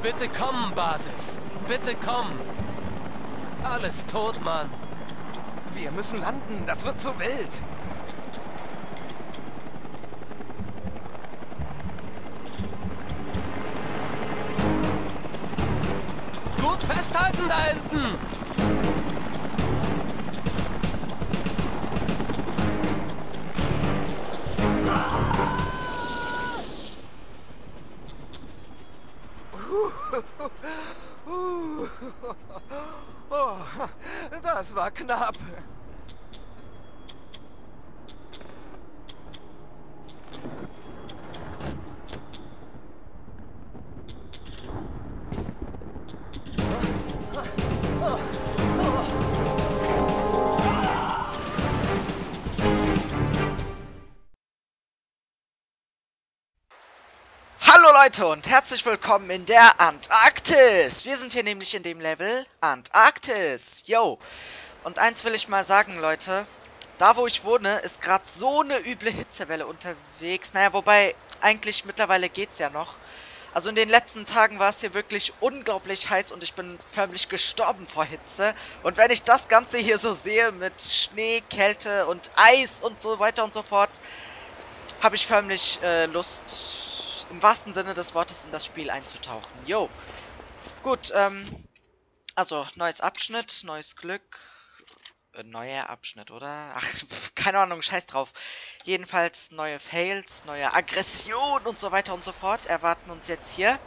Bitte komm, Basis. Bitte komm. Alles tot, Mann. Wir müssen landen, das wird zu wild. Gut festhalten da hinten. Oh, das war knapp. Hallo Leute und herzlich willkommen in der Antarktis. Wir sind hier nämlich in dem Level Antarktis. Yo. Und eins will ich mal sagen, Leute. Da, wo ich wohne, ist gerade so eine üble Hitzewelle unterwegs. Naja, wobei, eigentlich mittlerweile geht's ja noch. Also in den letzten Tagen war es hier wirklich unglaublich heiß und ich bin förmlich gestorben vor Hitze. Und wenn ich das Ganze hier so sehe mit Schnee, Kälte und Eis und so weiter und so fort, habe ich förmlich Lust, im wahrsten Sinne des Wortes in das Spiel einzutauchen. Jo. Gut, also, neues Abschnitt, neues Glück. Neuer Abschnitt, oder? Ach, keine Ahnung, scheiß drauf. Jedenfalls neue Fails, neue Aggression und so weiter und so fort erwarten uns jetzt hier.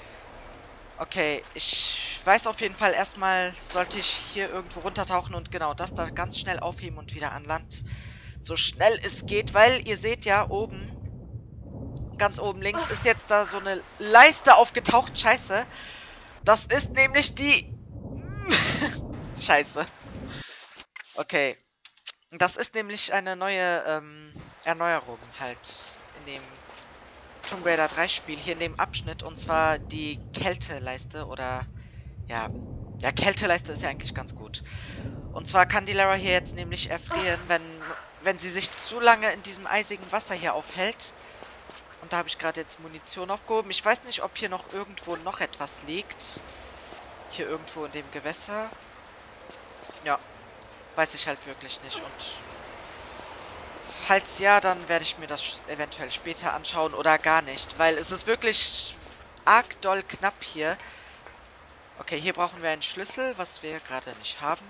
Okay, ich weiß auf jeden Fall, erstmal sollte ich hier irgendwo runtertauchen und genau das da ganz schnell aufheben und wieder an Land. So schnell es geht, weil ihr seht ja oben, ganz oben links, ist jetzt da so eine Leiste aufgetaucht. Scheiße. Das ist nämlich die... Scheiße. Okay. Das ist nämlich eine neue Erneuerung halt in dem Tomb Raider 3 Spiel, hier in dem Abschnitt. Und zwar die Kälteleiste oder... Ja, Kälteleiste ist ja eigentlich ganz gut. Und zwar kann die Lara hier jetzt nämlich erfrieren, wenn sie sich zu lange in diesem eisigen Wasser hier aufhält. Und da habe ich gerade jetzt Munition aufgehoben. Ich weiß nicht, ob hier noch irgendwo noch etwas liegt. Hier irgendwo in dem Gewässer. Ja, weiß ich halt wirklich nicht. Und falls ja, dann werde ich mir das eventuell später anschauen oder gar nicht. Weil es ist wirklich arg doll knapp hier. Okay, hier brauchen wir einen Schlüssel, was wir gerade nicht haben.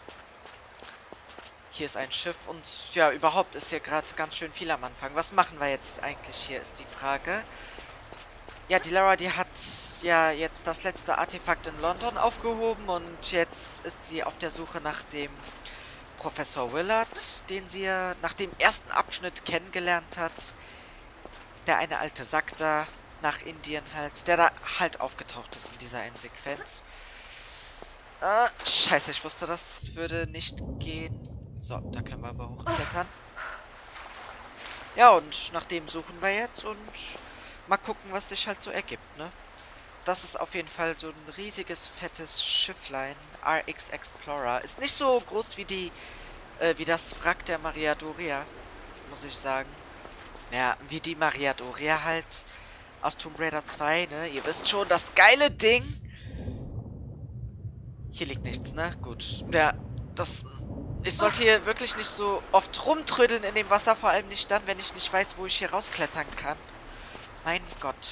Hier ist ein Schiff und ja, überhaupt ist hier gerade ganz schön viel am Anfang. Was machen wir jetzt eigentlich hier, ist die Frage. Ja, die Lara, die hat ja jetzt das letzte Artefakt in London aufgehoben und jetzt ist sie auf der Suche nach dem Professor Willard, den sie ja nach dem ersten Abschnitt kennengelernt hat. Der eine alte Sack da, nach Indien halt, der da halt aufgetaucht ist in dieser Endsequenz. Scheiße, ich wusste, das würde nicht gehen. So, da können wir aber hochklettern. Ja, und nach dem suchen wir jetzt und mal gucken, was sich halt so ergibt, ne? Das ist auf jeden Fall so ein riesiges, fettes Schifflein. RX Explorer. Ist nicht so groß wie das Wrack der Maria Doria, muss ich sagen. Ja, wie die Maria Doria halt aus Tomb Raider 2, ne? Ihr wisst schon, das geile Ding. Hier liegt nichts, ne? Gut. Ja, ich sollte hier wirklich nicht so oft rumtrödeln in dem Wasser, vor allem nicht dann, wenn ich nicht weiß, wo ich hier rausklettern kann. Mein Gott.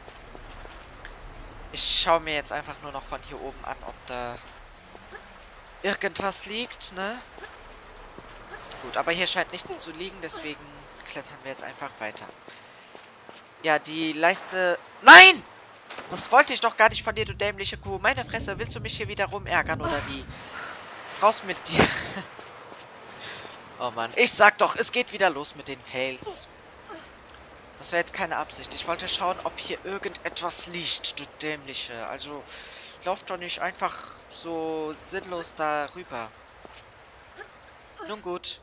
Ich schaue mir jetzt einfach nur noch von hier oben an, ob da irgendwas liegt, ne? Gut, aber hier scheint nichts zu liegen, deswegen klettern wir jetzt einfach weiter. Ja, die Leiste... Nein! Das wollte ich doch gar nicht von dir, du dämliche Kuh. Meine Fresse, willst du mich hier wieder rumärgern, oder wie? Raus mit dir. Oh Mann, ich sag doch, es geht wieder los mit den Fails. Das wäre jetzt keine Absicht. Ich wollte schauen, ob hier irgendetwas liegt, du dämliche. Also, lauf doch nicht einfach so sinnlos darüber. Nun gut.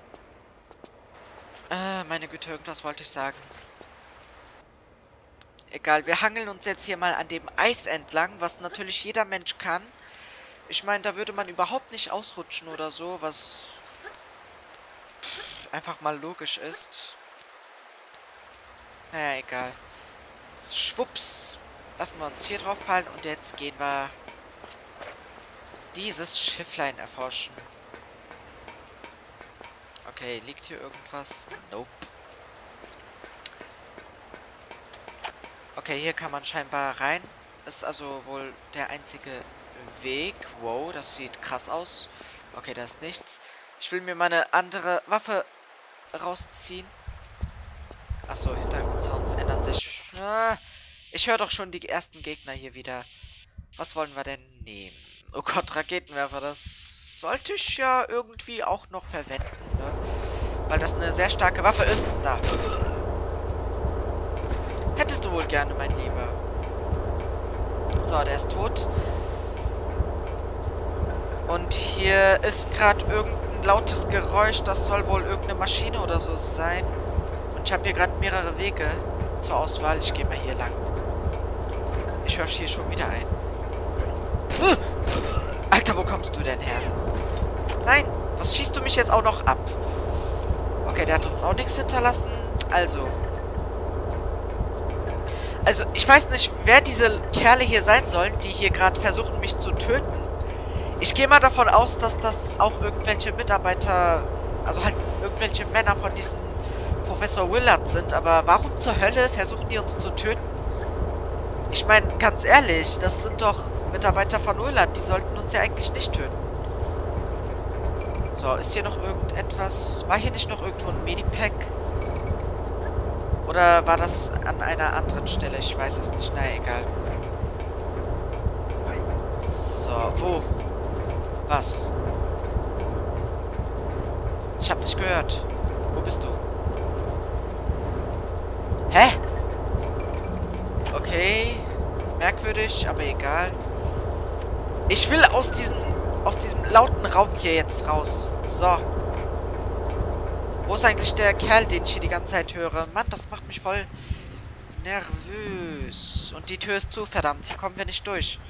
Meine Güte, irgendwas wollte ich sagen. Egal, wir hangeln uns jetzt hier mal an dem Eis entlang, was natürlich jeder Mensch kann. Ich meine, da würde man überhaupt nicht ausrutschen oder so, was einfach mal logisch ist. Naja, egal. Schwupps. lassen wir uns hier drauf fallen und jetzt gehen wir dieses Schifflein erforschen. Okay, liegt hier irgendwas? Nope. Okay, hier kann man scheinbar rein. Ist also wohl der einzige Weg. Wow, das sieht krass aus. Okay, da ist nichts. Ich will mir meine andere Waffe rausziehen. Achso, Hintergrundsounds ändern sich. Ich höre doch schon die ersten Gegner hier wieder. Was wollen wir denn nehmen? Oh Gott, Raketenwerfer, das sollte ich ja irgendwie auch noch verwenden, ne? Weil das eine sehr starke Waffe ist. Da. Hättest du wohl gerne, mein Lieber. So, der ist tot. Und hier ist gerade irgendein lautes Geräusch. Das soll wohl irgendeine Maschine oder so sein. Und ich habe hier gerade mehrere Wege zur Auswahl. Ich gehe mal hier lang. Ich höre hier schon wieder ein. Alter, wo kommst du denn her? Nein, was schießt du mich jetzt auch noch ab? Okay, der hat uns auch nichts hinterlassen. Also, ich weiß nicht, wer diese Kerle hier sein sollen, die hier gerade versuchen, mich zu töten. Ich gehe mal davon aus, dass das auch irgendwelche Mitarbeiter, also halt irgendwelche Männer von diesem Professor Willard sind. Aber warum zur Hölle versuchen die uns zu töten? Ich meine, ganz ehrlich, das sind doch Mitarbeiter von Willard. Die sollten uns ja eigentlich nicht töten. So, ist hier noch irgendetwas? War hier nicht noch irgendwo ein Medipack? Oder war das an einer anderen Stelle? Ich weiß es nicht. Na, egal. So, wo? Was? Ich hab dich gehört. Wo bist du? Hä? Okay. Merkwürdig, aber egal. Ich will aus diesem lauten Raum hier jetzt raus. So. Wo ist eigentlich der Kerl, den ich hier die ganze Zeit höre? Mann, das macht mich voll nervös. Und die Tür ist zu, verdammt. Hier kommen wir nicht durch.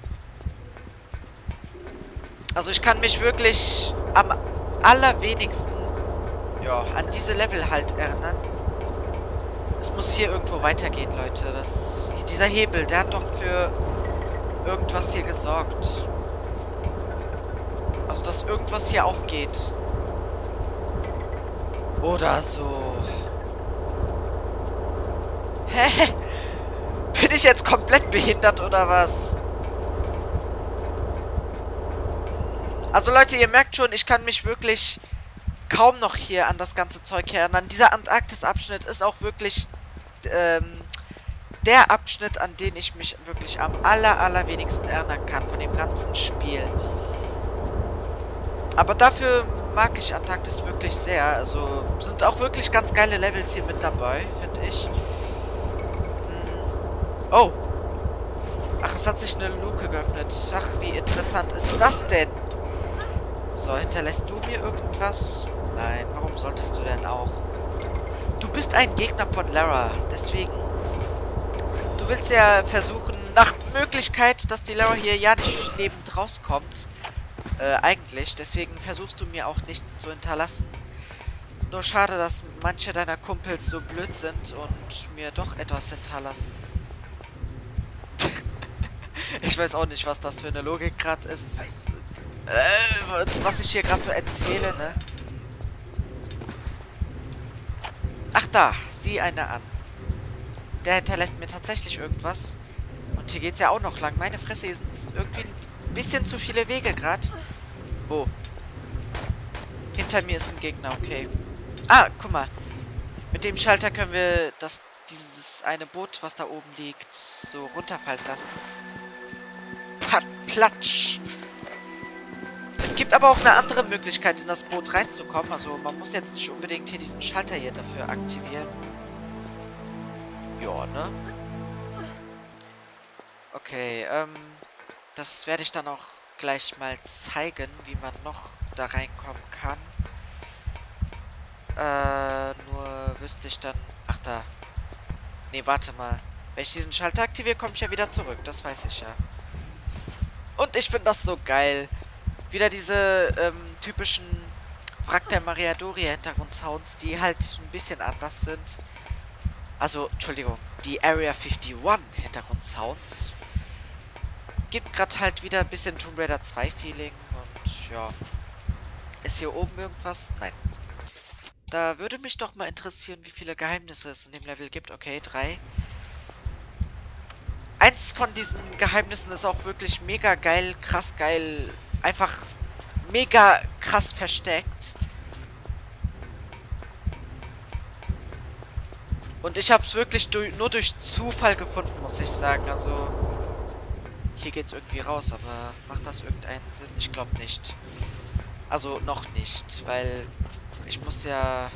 Also ich kann mich wirklich am allerwenigsten, ja, an diese Level halt erinnern. Es muss hier irgendwo weitergehen, Leute. Dieser Hebel, der hat doch für irgendwas hier gesorgt. Also, dass irgendwas hier aufgeht. Oder so. Hä? Bin ich jetzt komplett behindert oder was? Also Leute, ihr merkt schon, ich kann mich wirklich kaum noch hier an das ganze Zeug erinnern. Dieser Antarktis-Abschnitt ist auch wirklich der Abschnitt, an den ich mich wirklich am allerwenigsten erinnern kann von dem ganzen Spiel. Aber dafür mag ich Antarktis wirklich sehr. Also sind auch wirklich ganz geile Levels hier mit dabei, finde ich. Oh. Ach, es hat sich eine Luke geöffnet. Ach, wie interessant ist das denn? So, hinterlässt du mir irgendwas? Nein, warum solltest du denn auch? Du bist ein Gegner von Lara, deswegen... Du willst ja versuchen, nach Möglichkeit, dass die Lara hier ja nicht lebend rauskommt. Eigentlich. Deswegen versuchst du mir auch nichts zu hinterlassen. Nur schade, dass manche deiner Kumpels so blöd sind und mir doch etwas hinterlassen. Ich weiß auch nicht, was das für eine Logik gerade ist. Was ich hier gerade so erzähle, ne? Ach da, sieh eine an. Der hinterlässt mir tatsächlich irgendwas. Und hier geht's ja auch noch lang. Meine Fresse, hier sind irgendwie ein bisschen zu viele Wege gerade. Wo? Hinter mir ist ein Gegner, okay. Ah, guck mal. Mit dem Schalter können wir dieses eine Boot, was da oben liegt, so runterfallen lassen. Platsch. Es gibt aber auch eine andere Möglichkeit, in das Boot reinzukommen. Also man muss jetzt nicht unbedingt hier diesen Schalter hier dafür aktivieren. Ja, ne? Okay, das werde ich dann auch gleich mal zeigen, wie man noch da reinkommen kann. Nur wüsste ich dann... Ach, da. Nee, warte mal. Wenn ich diesen Schalter aktiviere, komme ich ja wieder zurück. Das weiß ich ja. Und ich finde das so geil. Wieder diese typischen Wrack der Mariadori Hintergrundsounds, die halt ein bisschen anders sind. Also, Entschuldigung, die Area 51 Hintergrundsound gibt gerade halt wieder ein bisschen Tomb Raider 2 Feeling und ja. Ist hier oben irgendwas? Nein. Da würde mich doch mal interessieren, wie viele Geheimnisse es in dem Level gibt. Okay, 3. Eins von diesen Geheimnissen ist auch wirklich mega geil, krass geil, einfach mega krass versteckt. Und ich habe es wirklich nur durch Zufall gefunden, muss ich sagen. Also, hier geht's irgendwie raus, aber macht das irgendeinen Sinn? Ich glaube nicht. Also, noch nicht, weil ich muss ja...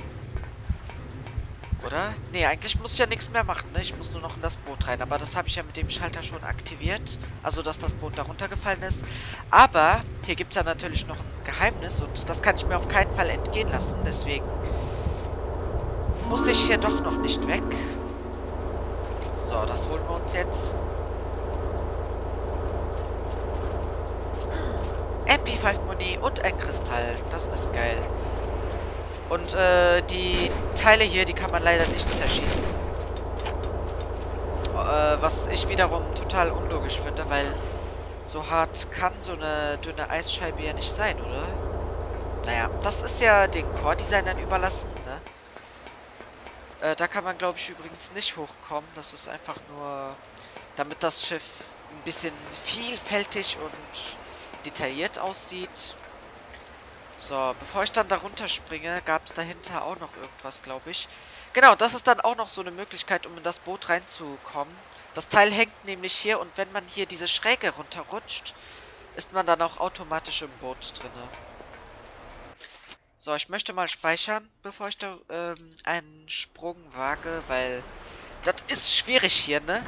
Oder? Nee, eigentlich muss ich ja nichts mehr machen, ne? Ich muss nur noch in das Boot rein. Aber das habe ich ja mit dem Schalter schon aktiviert. Also, dass das Boot da runtergefallen ist. Aber hier gibt es ja natürlich noch ein Geheimnis. Und das kann ich mir auf keinen Fall entgehen lassen. Deswegen muss ich hier doch noch nicht weg. So, das holen wir uns jetzt. MP5 Muni und ein Kristall. Das ist geil. Und die Teile hier, die kann man leider nicht zerschießen. Was ich wiederum total unlogisch finde, weil so hart kann so eine dünne Eisscheibe ja nicht sein, oder? Naja, das ist ja den Core-Designern überlassen, ne? Da kann man, glaube ich, übrigens nicht hochkommen. Das ist einfach nur, damit das Schiff ein bisschen vielfältig und detailliert aussieht. So, bevor ich dann da runterspringe, gab es dahinter auch noch irgendwas, glaube ich. Genau, das ist dann auch noch so eine Möglichkeit, um in das Boot reinzukommen. Das Teil hängt nämlich hier und wenn man hier diese Schräge runterrutscht, ist man dann auch automatisch im Boot drinne. So, ich möchte mal speichern, bevor ich da einen Sprung wage, weil das ist schwierig hier, ne?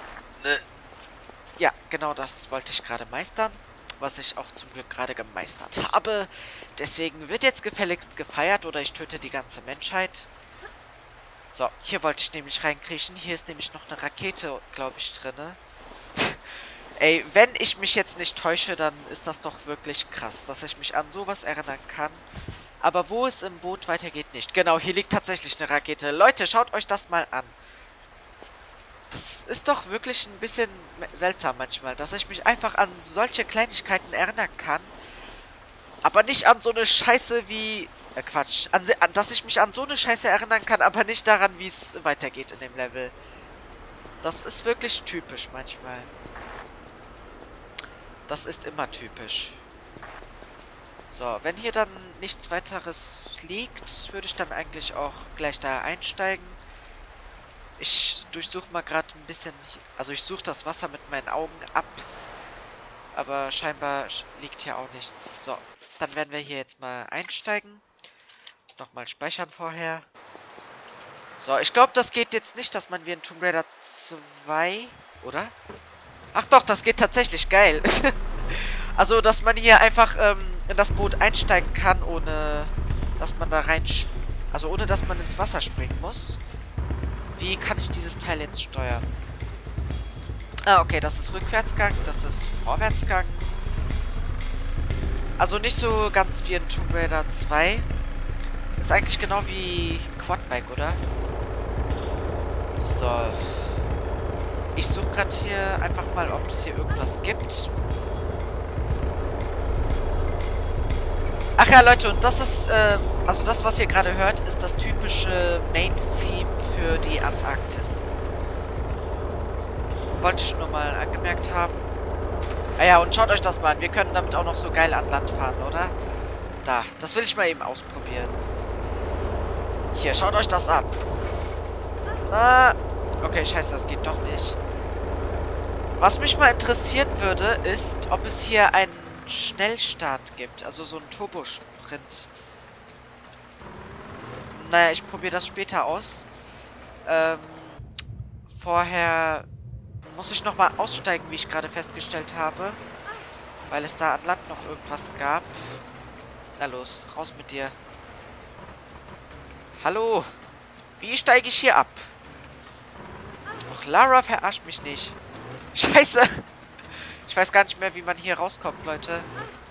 Ja, genau das wollte ich gerade meistern. Was ich auch zum Glück gerade gemeistert habe. Deswegen wird jetzt gefälligst gefeiert oder ich töte die ganze Menschheit. So, hier wollte ich nämlich reinkriechen. Hier ist nämlich noch eine Rakete, glaube ich, drinne. Ey, wenn ich mich jetzt nicht täusche, dann ist das doch wirklich krass, dass ich mich an sowas erinnern kann. Aber wo es im Boot weitergeht, nicht. Genau, hier liegt tatsächlich eine Rakete. Leute, schaut euch das mal an. Das ist doch wirklich ein bisschen seltsam manchmal, dass ich mich einfach an solche Kleinigkeiten erinnern kann. Aber nicht an so eine Scheiße wie... Quatsch. Dass ich mich an so eine Scheiße erinnern kann, aber nicht daran, wie es weitergeht in dem Level. Das ist wirklich typisch manchmal. Das ist immer typisch. So, wenn hier dann nichts weiteres liegt, würde ich dann eigentlich auch gleich da einsteigen. Ich durchsuche mal gerade ein bisschen... Also ich suche das Wasser mit meinen Augen ab. Aber scheinbar liegt hier auch nichts. So, dann werden wir hier jetzt mal einsteigen. Nochmal speichern vorher. So, ich glaube, das geht jetzt nicht, dass man wie in Tomb Raider 2... Oder? Ach doch, das geht tatsächlich. Geil. Also, dass man hier einfach in das Boot einsteigen kann, ohne dass man da rein... Also, ohne dass man ins Wasser springen muss. Wie kann ich dieses Teil jetzt steuern? Ah, okay, das ist Rückwärtsgang, das ist Vorwärtsgang. Also nicht so ganz wie in Tomb Raider 2. Ist eigentlich genau wie Quadbike, oder? So. Ich suche gerade hier einfach mal, ob es hier irgendwas gibt. Ach ja, Leute, und das ist, also das, was ihr gerade hört, ist das typische Main-Theme für die Antarktis. Wollte ich nur mal angemerkt haben. Ah ja, und schaut euch das mal an. Wir können damit auch noch so geil an Land fahren, oder? Da, das will ich mal eben ausprobieren. Hier, schaut euch das an. Na, okay, scheiße, das geht doch nicht. Was mich mal interessieren würde, ist, ob es hier einen Schnellstart gibt. Also so einen Turbosprint. Naja, ich probiere das später aus. Vorher muss ich nochmal aussteigen, wie ich gerade festgestellt habe. Weil es da an Land noch irgendwas gab. Na los, raus mit dir. Hallo. Wie steige ich hier ab? Och, Lara, verarscht mich nicht. Scheiße. Ich weiß gar nicht mehr, wie man hier rauskommt, Leute.